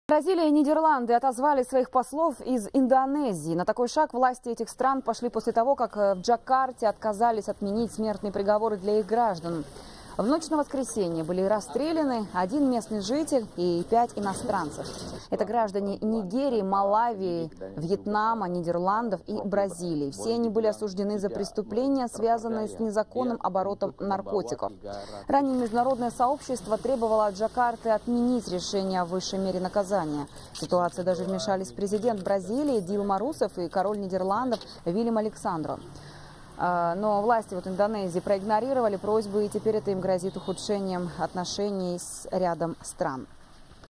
Бразилия и Нидерланды отозвали своих послов из Индонезии. На такой шаг власти этих стран пошли после того, как в Джакарте отказались отменить смертные приговоры для их граждан. В ночь на воскресенье были расстреляны один местный житель и 5 иностранцев. Это граждане Нигерии, Малави, Вьетнама, Нидерландов и Бразилии. Все они были осуждены за преступления, связанные с незаконным оборотом наркотиков. Ранее международное сообщество требовало от Джакарты отменить решение о высшей мере наказания. В ситуацию даже вмешались президент Бразилии Дилма Русефф и король Нидерландов Вильям Александро. Но власти Индонезии проигнорировали просьбы, и теперь это им грозит ухудшением отношений с рядом стран.